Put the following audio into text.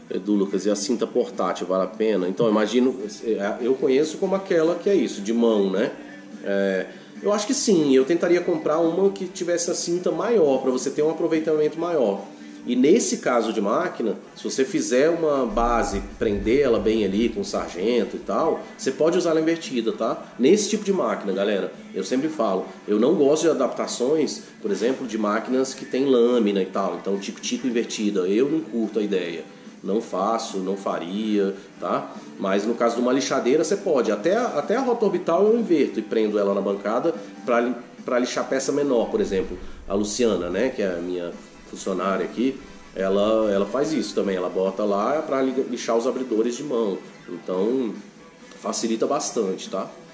Edu Lucas, e a cinta portátil vale a pena? Então, eu imagino, eu conheço como aquela que é isso, de mão, né? Eu acho que sim, eu tentaria comprar uma que tivesse a cinta maior, para você ter um aproveitamento maior. E nesse caso de máquina, se você fizer uma base, prender ela bem ali com sargento e tal, você pode usar ela invertida, tá? Nesse tipo de máquina, galera, eu sempre falo, eu não gosto de adaptações, por exemplo, de máquinas que tem lâmina e tal, então tico-tico invertida, eu não curto a ideia. Não faço, não faria, tá? Mas no caso de uma lixadeira você pode. Até a rota orbital eu inverto e prendo ela na bancada para lixar peça menor, por exemplo. A Luciana, né, que é a minha funcionária aqui, ela faz isso também. Ela bota lá para lixar os abridores de mão. Então facilita bastante, tá?